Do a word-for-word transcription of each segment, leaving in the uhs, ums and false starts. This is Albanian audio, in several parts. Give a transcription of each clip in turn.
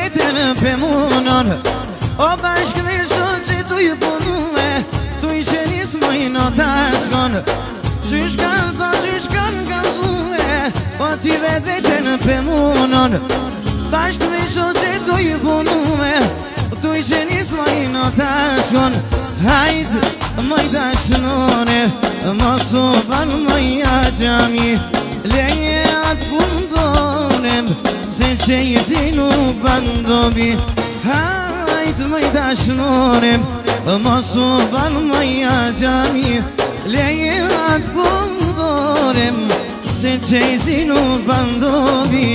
vetën për munon O bashkë me shonë që tu i punue Tu i qenis mojnë o ta shkon Qysh kanë tha, qysh kanë kanë zue O ti vetën për munon Bashkë me shonë që tu i punue Tu i qenis mojnë o ta shkon Hajtë moj ta shnone Mos u banë moja gjami Leje atë pundonem Se që i zi nuk bandobi Hajtë moj ta shnonem Mos u banë moja gjami Leje atë pundonem Se që i zi nuk bandobi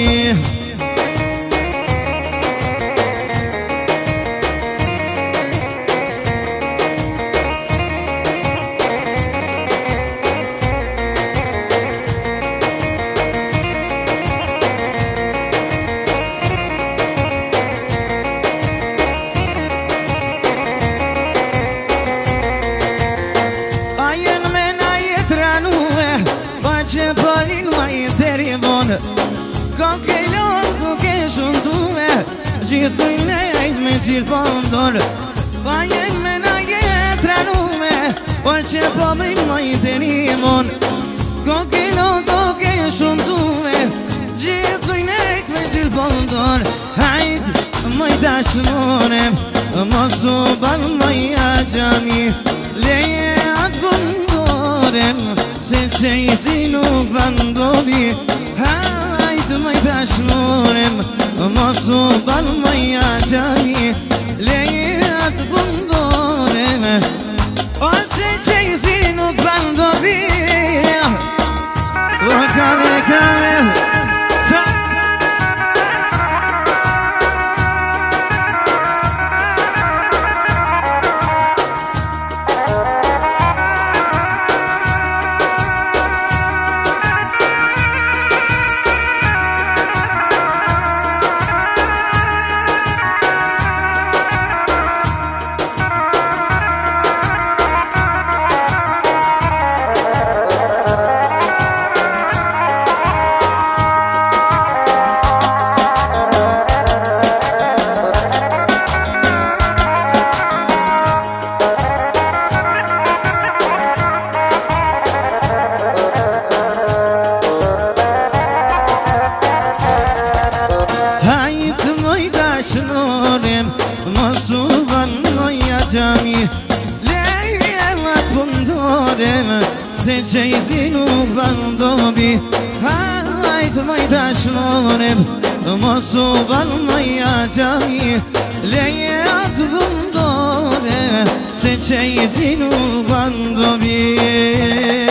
Ko ke lonë, ko ke shumë tume Gjithë dujnë e ajtë me gjithë pëndorë Pa jenë me na jetë ranume Po që po brinë ma i të rimon Ko ke lonë, ko ke shumë tume Gjithë dujnë e ajtë me gjithë pëndorë Hajtë, moj ta shmonem Mos u banë moj a gjami Leje atë pëndorem Se që i si nuk bandobi Hajtë moj ta shmonem Mos u banë moja gjami Leje atë pëndorem O se që i si nuk bandobi O kave, kave Mos u banë moja gjami Leje atë pëndorem Se që i zi nuk bandobi Hajtë moj ta shmonem Mos u banë moja gjami Leje atë pëndorem Se që i zi nuk bandobi